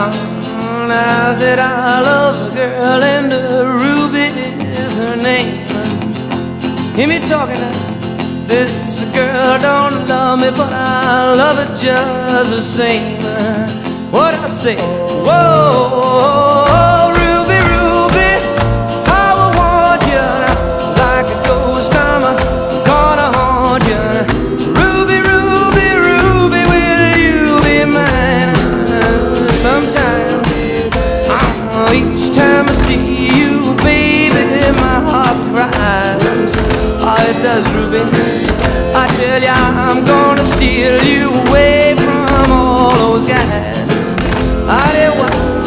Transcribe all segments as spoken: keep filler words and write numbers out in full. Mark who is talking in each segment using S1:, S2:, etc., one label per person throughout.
S1: Oh, now that I love a girl and uh, Ruby is her name. Hear me talking now. This girl don't love me, but I love her just the same. What I say? Whoa, Ruby, Ruby, I will want you now, like a ghost. I'm gonna haunt you. Ruby, Ruby, Ruby, will you be mine? Sometime, oh, each time I see you, baby, my heart cries. Oh, it does, Ruby. I tell ya, I'm gonna steal you away from all those guys. I did once,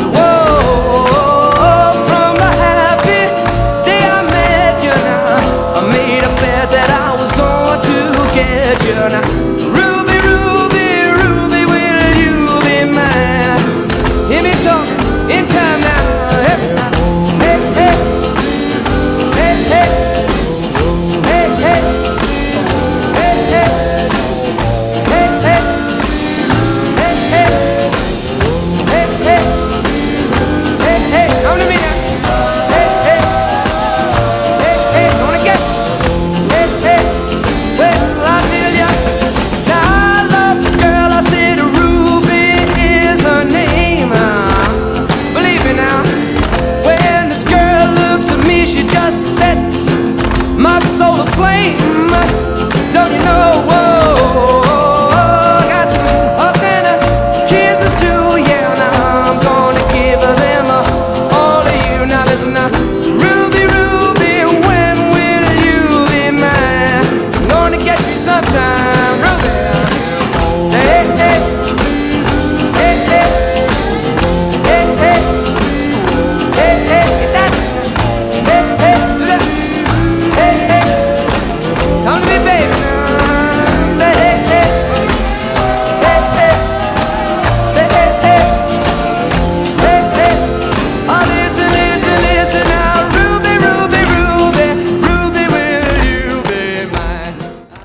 S1: whoa, from the happy day I met you now. I made a bet that I was going to get you now. Ruby, Ruby, Ruby, will you be mine? Hear me talking in time now. Hey, hey, hey, hey, hey, hey, hey, hey, hey, hey, hey, hey, hey, hey, hey, hey, hey, come to me now. Hey, hey, hey, hey, gonna get you. Hey, hey, well, I tell ya, now I love this girl. I said Ruby is her name. Believe me now, when this girl looks at me, she just sets my soul aflame. Don't you know? Whoa, I got some hugs and uh, kisses too. Yeah, now I'm gonna give them uh, all of you. Now listen now, Ruby, Ruby, when will you be mine? I'm gonna get you sometime, Ruby. Hey, hey, hey, hey, hey, hey, hey, hey, get that. Hey, hey, do that. Hey, hey, come to me, baby. Hey, hey, hey, hey, hey, hey, hey, hey, hey, hey. Oh, listen, listen, listen now, Ruby, Ruby, Ruby, Ruby, will you be mine?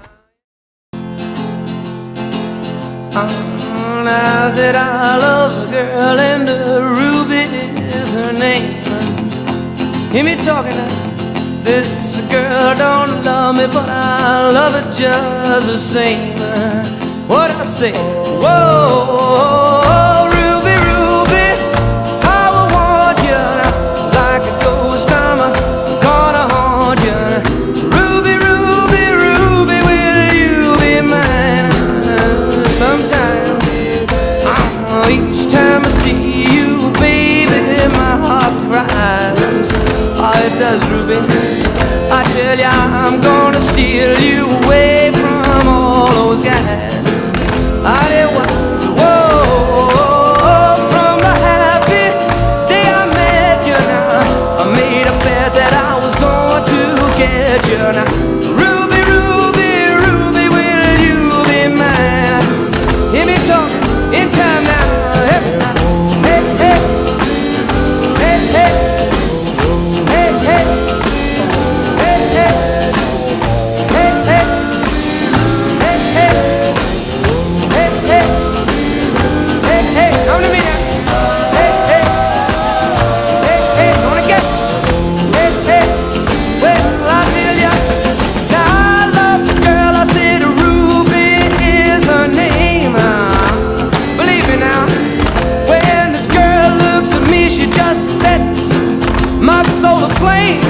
S1: Oh, now that I love a girl and uh, Ruby is her name. Hear me talking now. This girl don't love me, but I love her just the same. What I say? Whoa, Ruby, Ruby, I will want you now, like a ghost. I'm gonna haunt you. Ruby, Ruby, Ruby, will you be mine? Sometime, oh, each time I see you, baby, my heart cries. Oh, it does, Ruby. I tell ya, I'm gonna steal you away from all those guys. I did once, whoa, from the happy day I met you now. I made a bet that I was going to get you now. Ruby, Ruby, Ruby, will you be mine? Hear me talking in time now. Hey, hey, hey, hey, hey, hey, hey, hey, hey, hey, hey, hey, hey, hey, hey, hey, hey, come to me now. Hey, hey, hey, hey, gonna get you. Hey, hey, well, I tell ya, now I love this girl. I said Ruby is her name. Believe me now, when this girl looks at me, she just sets my soul aflame.